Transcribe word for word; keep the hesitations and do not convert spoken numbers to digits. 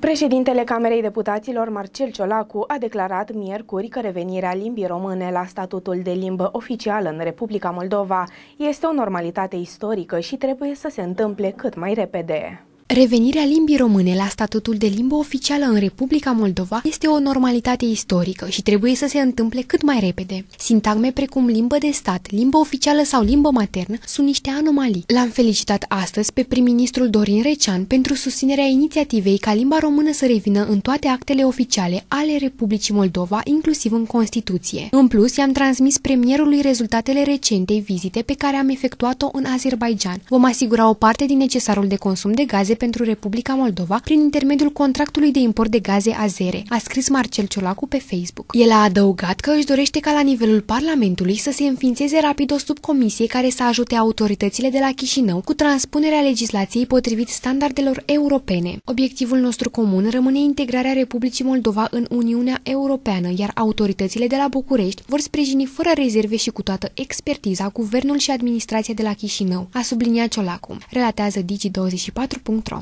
Președintele Camerei Deputaților, Marcel Ciolacu, a declarat miercuri că revenirea limbii române la statutul de limbă oficială în Republica Moldova este o normalitate istorică și trebuie să se întâmple cât mai repede. Revenirea limbii române la statutul de limbă oficială în Republica Moldova este o normalitate istorică și trebuie să se întâmple cât mai repede. Sintagme precum limbă de stat, limbă oficială sau limbă maternă sunt niște anomalii. L-am felicitat astăzi pe prim-ministrul Dorin Recean pentru susținerea inițiativei ca limba română să revină în toate actele oficiale ale Republicii Moldova, inclusiv în Constituție. În plus, i-am transmis premierului rezultatele recentei vizite pe care am efectuat-o în Azerbaidjan. Vom asigura o parte din necesarul de consum de gaze pentru Republica Moldova prin intermediul contractului de import de gaze azere, a scris Marcel Ciolacu pe Facebook. El a adăugat că își dorește ca la nivelul Parlamentului să se înființeze rapid o subcomisie care să ajute autoritățile de la Chișinău cu transpunerea legislației potrivit standardelor europene. Obiectivul nostru comun rămâne integrarea Republicii Moldova în Uniunea Europeană, iar autoritățile de la București vor sprijini fără rezerve și cu toată expertiza guvernul și administrația de la Chișinău, a subliniat Ciolacu, relatează Digi douăzeci și patru punct ro.